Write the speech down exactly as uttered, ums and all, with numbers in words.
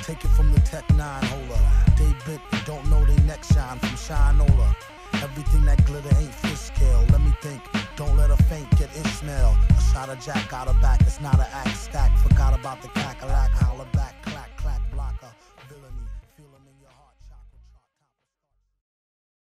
Take it from the Tech nine holder. They bit, they don't know they neck shine from Shinola. Everything that glitter ain't fish scale. Let me think, don't let her faint, get Ishmael. A shot of Jack got her back, it's not an act stack. Forgot about the cackalack.